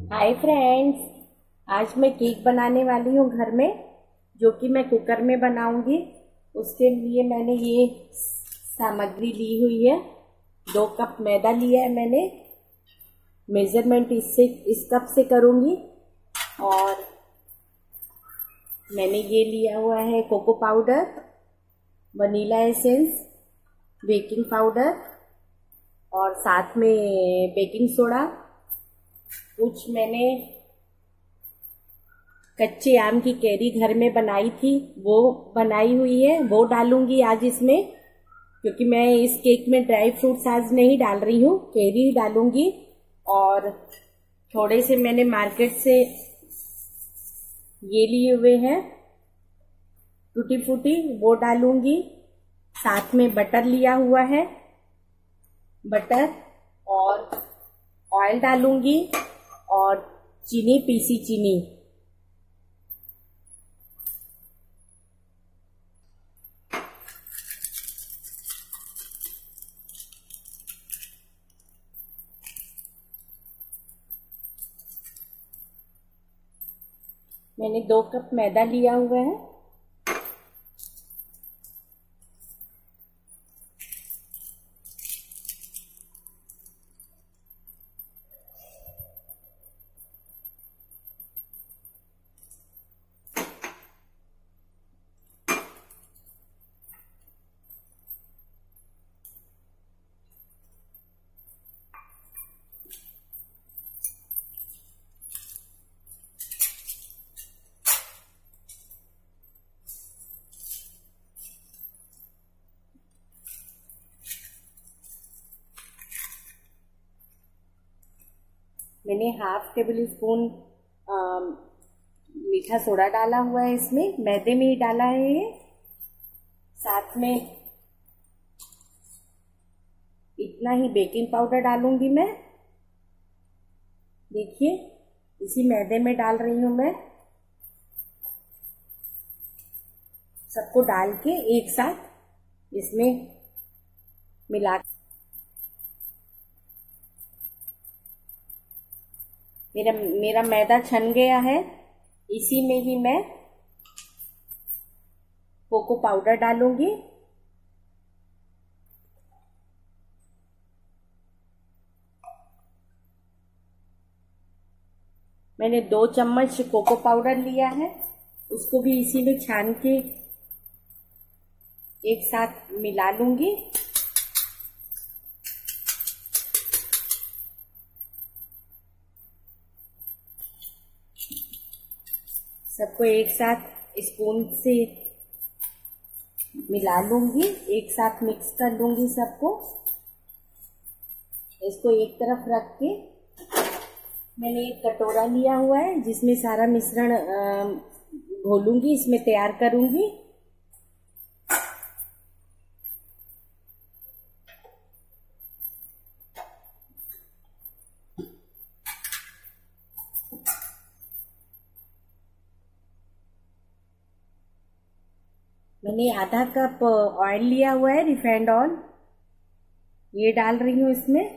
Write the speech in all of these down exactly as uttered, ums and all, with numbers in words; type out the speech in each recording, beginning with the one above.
Hi friends, आज मैं cake बनाने वाली हूँ घर में, जो कि मैं कुकर में बनाऊंगी। उसके लिए मैंने ये सामग्री ली हुई है। दो कप मैदा लिया है मैंने। मेजरमेंट इससे इस कप से करूंगी। और मैंने ये लिया हुआ है cocoa powder, vanilla essence, baking powder और साथ में बेकिंग सोडा। कुछ मैंने कच्चे आम की कैरी घर में बनाई थी, वो बनाई हुई है, वो डालूंगी आज इसमें, क्योंकि मैं इस केक में ड्राई फ्रूट्स आज नहीं डाल रही हूँ, कैरी डालूंगी। और थोड़े से मैंने मार्केट से ये लिए हुए हैं टूटी फ्रूटी, वो डालूंगी। साथ में बटर लिया हुआ है, बटर और ऑयल डालूंगी और चीनी, पीसी चीनी। मैंने दो कप मैदा लिया हुआ है। मैंने हाफ टेबल स्पून मीठा सोडा डाला हुआ है इसमें, मैदे में ही डाला है ये। साथ में इतना ही बेकिंग पाउडर डालूंगी मैं। देखिए, इसी मैदे में डाल रही हूं मैं। सबको डाल के एक साथ इसमें मिला। मेरा मेरा मैदा छन गया है। इसी में ही मैं कोको पाउडर डालूंगी। मैंने दो चम्मच कोको पाउडर लिया है, उसको भी इसी में छान के एक साथ मिला लूंगी। सबको एक साथ स्पून से मिला लूंगी, एक साथ मिक्स कर लूंगी सबको। इसको एक तरफ रख के मैंने एक कटोरा लिया हुआ है, जिसमें सारा मिश्रण घोलूंगी, इसमें तैयार करूंगी। मैंने आधा कप ऑयल लिया हुआ है, रिफाइंड ऑयल, ये डाल रही हूँ इसमें।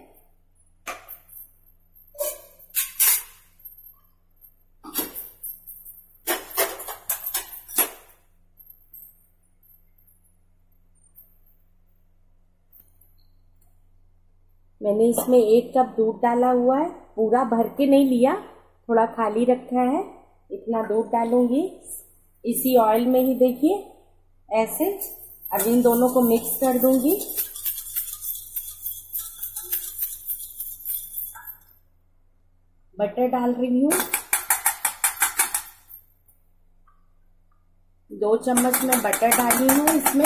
मैंने इसमें एक कप दूध डाला हुआ है, पूरा भर के नहीं लिया, थोड़ा खाली रखा है। इतना दूध डालूंगी इसी ऑयल में ही। देखिए ऐसे। अब इन दोनों को मिक्स कर दूंगी। बटर डाल रही हूँ, दो चम्मच में बटर डाली हूँ इसमें।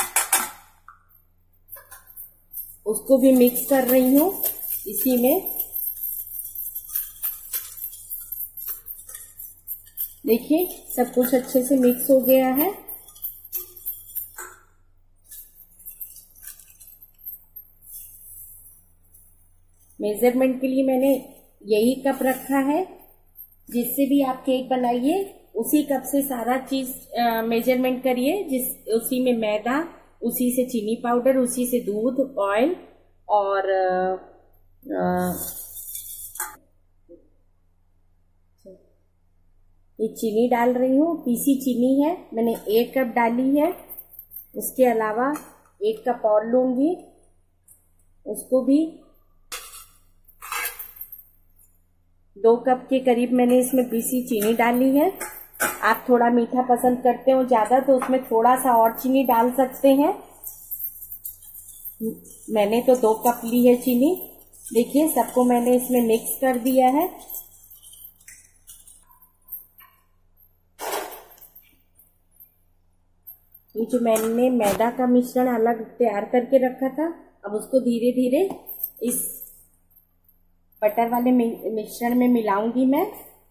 उसको भी मिक्स कर रही हूँ इसी में। देखिए, सब कुछ अच्छे से मिक्स हो गया है। मेजरमेंट के लिए मैंने यही कप रखा है। जिससे भी आप केक बनाइए उसी कप से सारा चीज मेजरमेंट करिए। जिस उसी में मैदा, उसी से चीनी पाउडर, उसी से दूध, ऑयल और आ, आ, ये चीनी डाल रही हूँ, पीसी चीनी है, मैंने एक कप डाली है। उसके अलावा एक कप और लूंगी, उसको भी दो कप के करीब मैंने इसमें पीसी चीनी डाली है। आप थोड़ा मीठा पसंद करते हो ज्यादा तो उसमें थोड़ा सा और चीनी डाल सकते हैं। मैंने तो दो कप ली है चीनी। देखिए सबको मैंने इसमें मिक्स कर दिया है। ये जो मैंने मैदा का मिश्रण अलग तैयार करके रखा था, अब उसको धीरे धीरे इस बटर वाले मिश्रण में मिलाऊंगी मैं,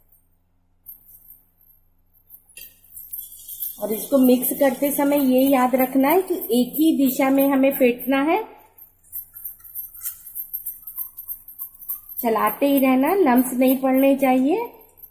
और इसको मिक्स करते समय ये याद रखना है कि एक ही दिशा में हमें फेंटना है, चलाते ही रहना, लम्स नहीं पड़ने चाहिए।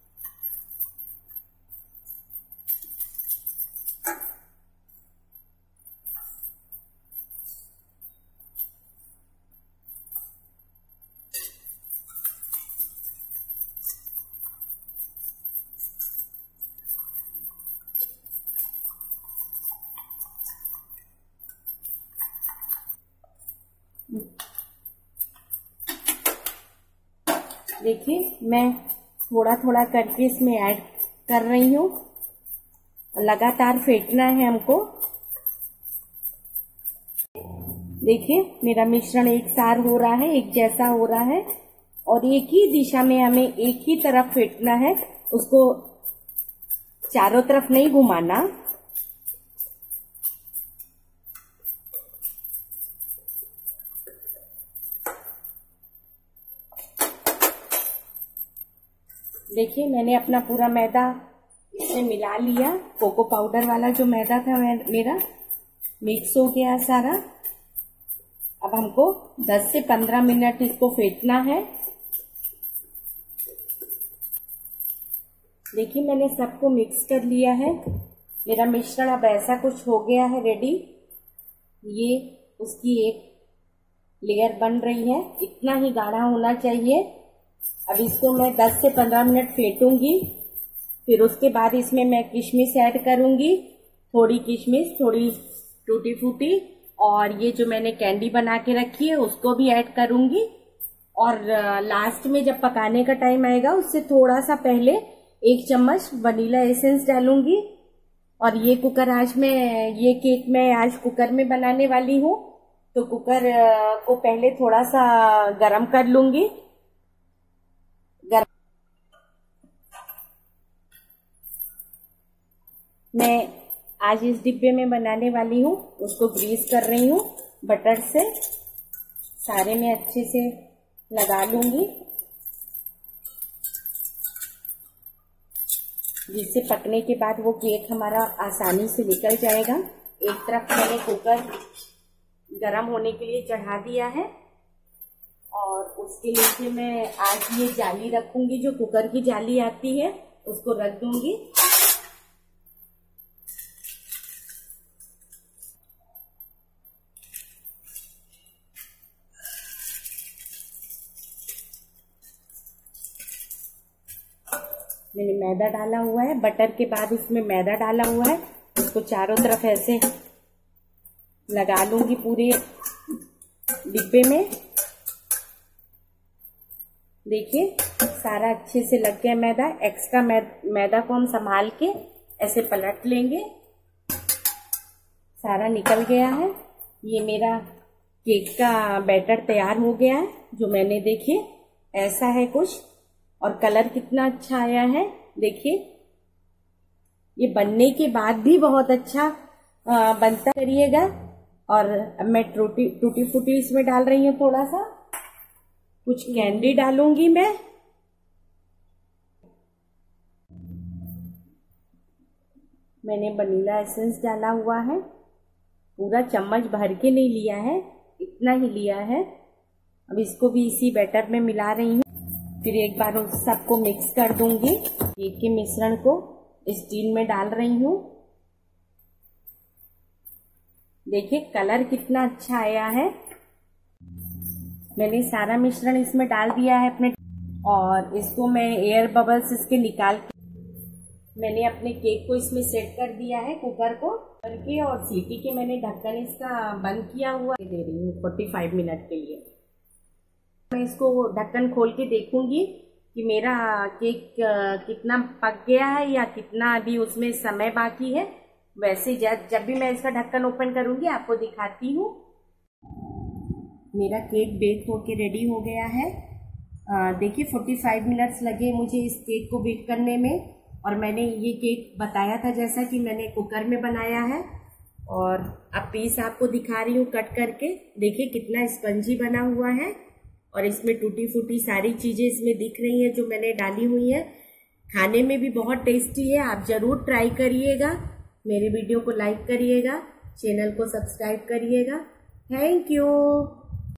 देखिए मैं थोड़ा थोड़ा करके इसमें ऐड कर रही हूँ, लगातार फेंटना है हमको। देखिए मेरा मिश्रण एक सार हो रहा है, एक जैसा हो रहा है, और एक ही दिशा में हमें एक ही तरफ फेंटना है, उसको चारों तरफ नहीं घुमाना। देखिए मैंने अपना पूरा मैदा इसमें मिला लिया, कोको पाउडर वाला जो मैदा था मेरा मिक्स हो गया सारा। अब हमको दस से पंद्रह मिनट इसको फेंटना है। देखिए मैंने सबको मिक्स कर लिया है, मेरा मिश्रण अब ऐसा कुछ हो गया है रेडी। ये उसकी एक लेयर बन रही है, इतना ही गाढ़ा होना चाहिए। अब इसको मैं दस से पंद्रह मिनट फेंटूंगी, फिर उसके बाद इसमें मैं किशमिश ऐड करूंगी, थोड़ी किशमिश, थोड़ी टूटी फूटी, और ये जो मैंने कैंडी बना के रखी है उसको भी ऐड करूंगी। और लास्ट में जब पकाने का टाइम आएगा उससे थोड़ा सा पहले एक चम्मच वनीला एसेंस डालूंगी। और ये कुकर आज मैं ये केक मैं आज कुकर में बनाने वाली हूँ, तो कुकर को पहले थोड़ा सा गरम कर लूंगी। मैं आज इस डिब्बे में बनाने वाली हूँ, उसको ग्रीस कर रही हूँ बटर से, सारे में अच्छे से लगा लूंगी जिससे पकने के बाद वो केक हमारा आसानी से निकल जाएगा। एक तरफ मैंने कुकर गरम होने के लिए चढ़ा दिया है, और उसके नीचे मैं आज ये जाली रखूंगी, जो कुकर की जाली आती है उसको रख दूंगी। मैंने मैदा डाला हुआ है, बटर के बाद उसमें मैदा डाला हुआ है, उसको चारों तरफ ऐसे लगा लूंगी पूरे डिब्बे में। देखिए सारा अच्छे से लग गया मैदा। एक्स्ट्रा मैदा को हम संभाल के ऐसे पलट लेंगे, सारा निकल गया है। ये मेरा केक का बैटर तैयार हो गया है, जो मैंने देखिए ऐसा है कुछ, और कलर कितना अच्छा आया है। देखिए ये बनने के बाद भी बहुत अच्छा आ, बनता करिएगा। और अब मैं टूटी टूटी फूटी इसमें डाल रही हूँ, थोड़ा सा कुछ कैंडी डालूंगी मैं। मैंने वनीला एसेंस डाला हुआ है, पूरा चम्मच भर के नहीं लिया है, इतना ही लिया है। अब इसको भी इसी बैटर में मिला रही हूँ, फिर एक बार उस सबको मिक्स कर दूंगी। केक के मिश्रण को इस टीन में डाल रही हूँ। देखिए कलर कितना अच्छा आया है। मैंने सारा मिश्रण इसमें डाल दिया है अपने, और इसको मैं एयर बबल्स इसके निकाल के मैंने अपने केक को इसमें सेट कर दिया है, कुकर को करके, और सीटी के मैंने ढक्कन इसका बंद किया हुआ दे रही हूँ पैंतालीस मिनट के लिए। मैं इसको ढक्कन खोल के देखूंगी कि मेरा केक कितना पक गया है या कितना अभी उसमें समय बाकी है। वैसे जब जब भी मैं इसका ढक्कन ओपन करूंगी आपको दिखाती हूँ। मेरा केक बेक होके रेडी हो गया है। देखिए पैंतालीस मिनट्स लगे मुझे इस केक को बेक करने में, और मैंने ये केक बताया था जैसा कि मैंने कुकर में बनाया है। और अब पीस आपको दिखा रही हूँ कट करके। देखिए कितना स्पंजी बना हुआ है, और इसमें टूटी फूटी सारी चीजें इसमें दिख रही हैं जो मैंने डाली हुई है। खाने में भी बहुत टेस्टी है, आप जरूर ट्राई करिएगा। मेरे वीडियो को लाइक करिएगा, चैनल को सब्सक्राइब करिएगा। Thank you.